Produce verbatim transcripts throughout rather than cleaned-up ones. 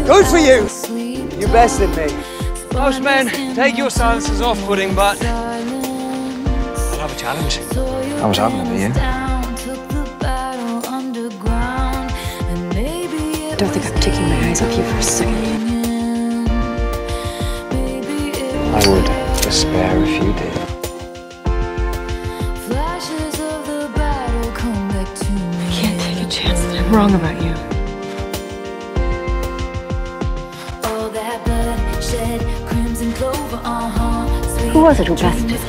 Good for you! You bested me. Most men take your silences off-putting, but I'll have a challenge. I was hoping to be you. I don't think I'm taking my eyes off you for a second. I would despair if you did. I can't take a chance that I'm wrong about you. Who was it who bested you?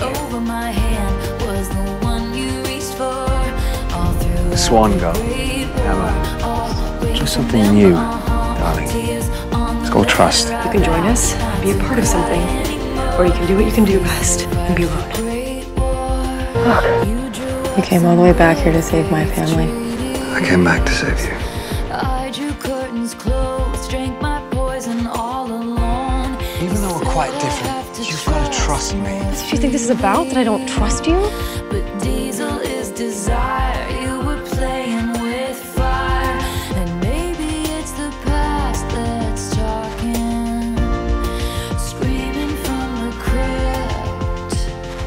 The swan girl, Emma. Just something new, darling. It's called trust. You can join us, be a part of something, or you can do what you can do best and be alone. Look, you came all the way back here to save my family. I came back to save you. Even though we're quite different, you've got to trust me. That's what you think this is about? That I don't trust you? But diesel is desire. You were playing with fire, and maybe it's the past that's talking, screaming from the crypt.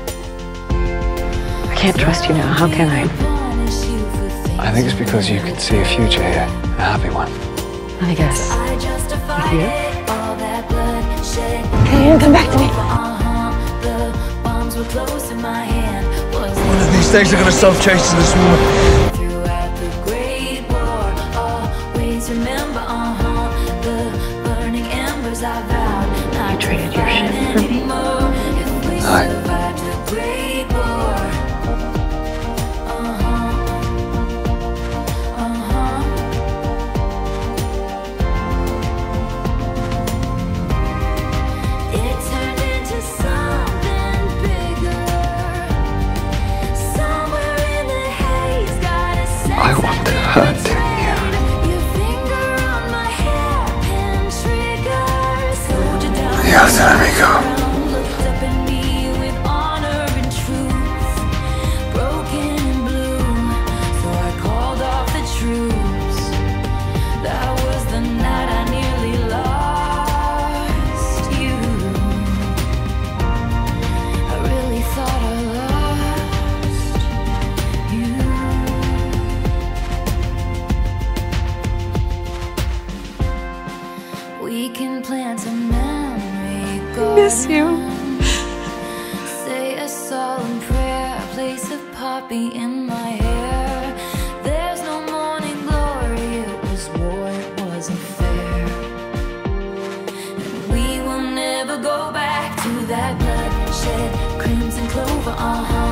I can't trust you now. How can I? I think it's because you can see a future here, a happy one. I guess. With you? Killian, come back to me. One of these days I'm gonna stop chasing this woman. You traded your shit for me? Hi. I want to hurt you. You have to let me go. We can plant a memory garden. Miss you. Say a solemn prayer, place a poppy in my hair. There's no morning glory, it was war, it wasn't fair. And we will never go back to that bloodshed, crimson clover, uh-huh.